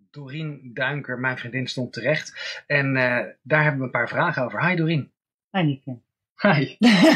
Dorien Duinker, mijn vriendin, stond terecht. En daar hebben we een paar vragen over. Hi Dorien. Hi Nieke. Hi.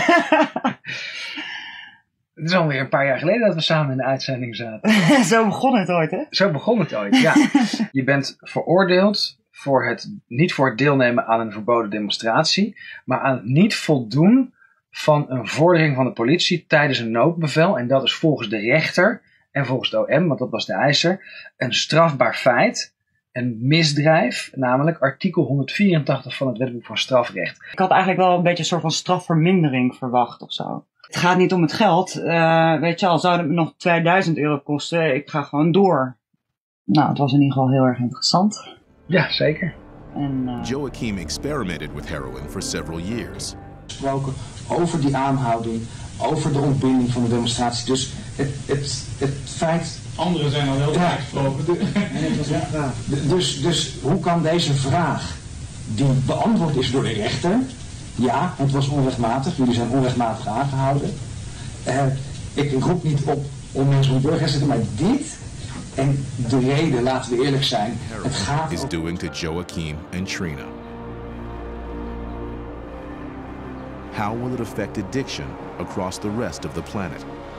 Het is alweer een paar jaar geleden dat we samen in de uitzending zaten. Zo begon het ooit, hè? Zo begon het ooit, ja. Je bent veroordeeld niet voor het deelnemen aan een verboden demonstratie, maar aan het niet voldoen van een vordering van de politie tijdens een noodbevel. En dat is volgens de rechter en volgens het OM, want dat was de eiser, een strafbaar feit, een misdrijf, namelijk artikel 184 van het Wetboek van Strafrecht. Ik had eigenlijk wel een beetje een soort van strafvermindering verwacht of zo. Het gaat niet om het geld. Weet je al, zou het me nog 2000 euro kosten, ik ga gewoon door. Nou, het was in ieder geval heel erg interessant. Ja, zeker. Joachim experimented with heroin for several years. Gesproken over die aanhouding, over de ontbinding van de demonstratie. Dus het feit... Anderen zijn al heel vaak gesproken. Dus hoe kan deze vraag, die beantwoord is door de rechter... Ja, het was onrechtmatig, jullie zijn onrechtmatig aangehouden. Ik roep niet op om mensen op de burger te zetten, maar dit... En de reden, laten we eerlijk zijn, het gaat... is doing to Joachim and Trina. How will it affect addiction across the rest of the planet?